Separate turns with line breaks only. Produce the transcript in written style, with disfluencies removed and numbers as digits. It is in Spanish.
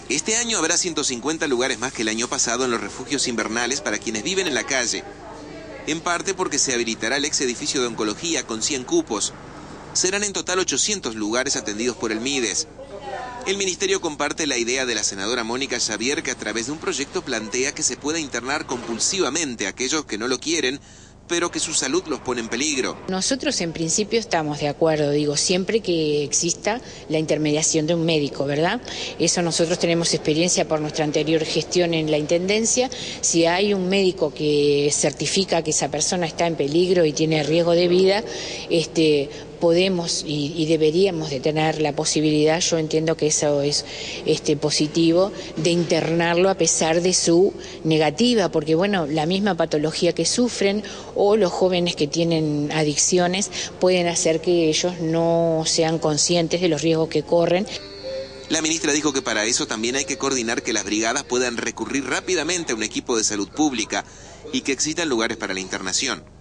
Este año habrá 150 lugares más que el año pasado en los refugios invernales para quienes viven en la calle. En parte porque se habilitará el ex edificio de oncología con 100 cupos. Serán en total 800 lugares atendidos por el MIDES. El ministerio comparte la idea de la senadora Mónica Xavier, que a través de un proyecto plantea que se pueda internar compulsivamente a aquellos que no lo quieren, pero que su salud los pone en peligro.
Nosotros en principio estamos de acuerdo, siempre que exista la intermediación de un médico, ¿verdad? Eso nosotros tenemos experiencia por nuestra anterior gestión en la Intendencia. Si hay un médico que certifica que esa persona está en peligro y tiene riesgo de vida, podemos y deberíamos de tener la posibilidad, yo entiendo que eso es positivo, de internarlo a pesar de su negativa, porque bueno, la misma patología que sufren o los jóvenes que tienen adicciones pueden hacer que ellos no sean conscientes de los riesgos que corren.
La ministra dijo que para eso también hay que coordinar que las brigadas puedan recurrir rápidamente a un equipo de salud pública y que existan lugares para la internación.